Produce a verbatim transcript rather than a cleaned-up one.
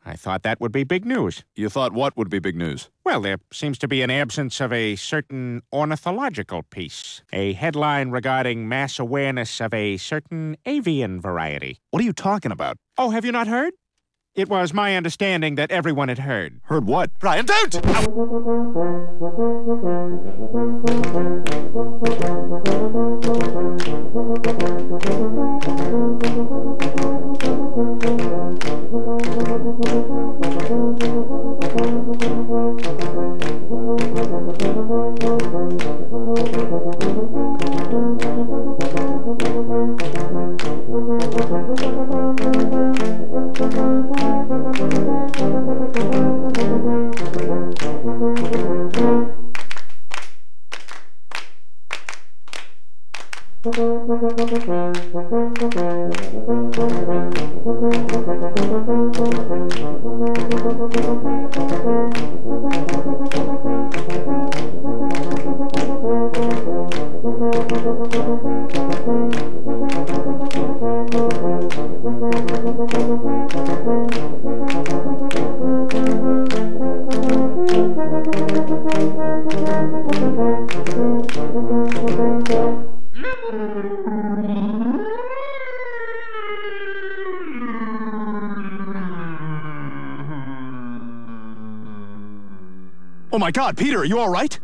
I thought that would be big news. You thought what would be big news? Well, there seems to be an absence of a certain ornithological piece. A headline regarding mass awareness of a certain avian variety. What are you talking about? Oh, have you not heard? It was my understanding that everyone had heard. Heard what? Brian, don't! Oh my God, Peter, are you all right?